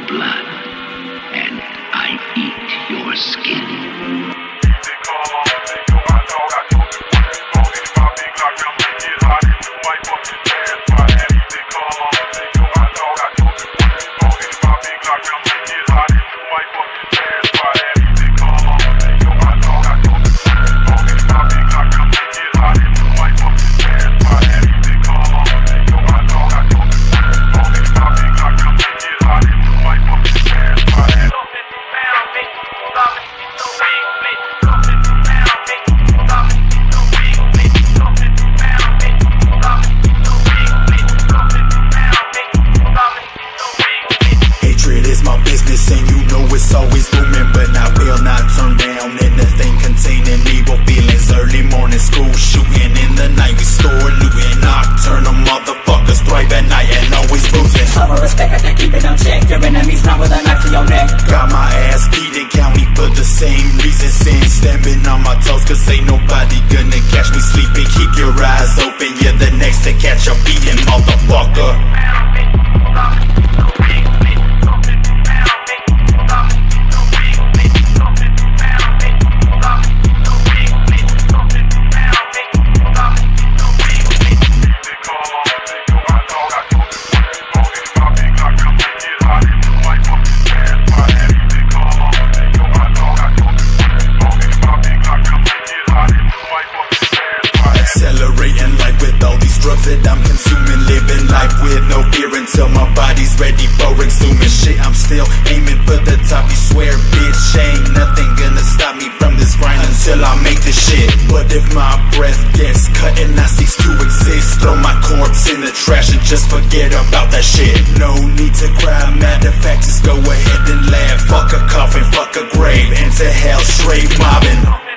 blood, and I eat your skin. And you know it's always booming, but I will not turn down anything containing evil feelings. Early morning school shooting, in the night we store looting. Nocturnal motherfuckers thrive at night and always losing. Some respect, I can keep it on check. Your enemies not with a knife to your neck. Got my ass beat in county for the same reason. Saying stamping on my toes, cause ain't nobody gonna catch me sleeping. Keep your eyes open, you're the next to catch a beating, motherfucker. Accelerating life with all these drugs that I'm consuming. Living life with no fear until my body's ready for exhuming. Shit, I'm still aiming for the top, you swear, bitch. Ain't nothing gonna stop me from this grind until I make this shit. But if my breath gets cut and I cease to exist, throw my corpse in the trash and just forget about that shit. No need to cry, matter of fact, just go ahead and laugh. Fuck a coffin, fuck a grave, into hell straight mobbing.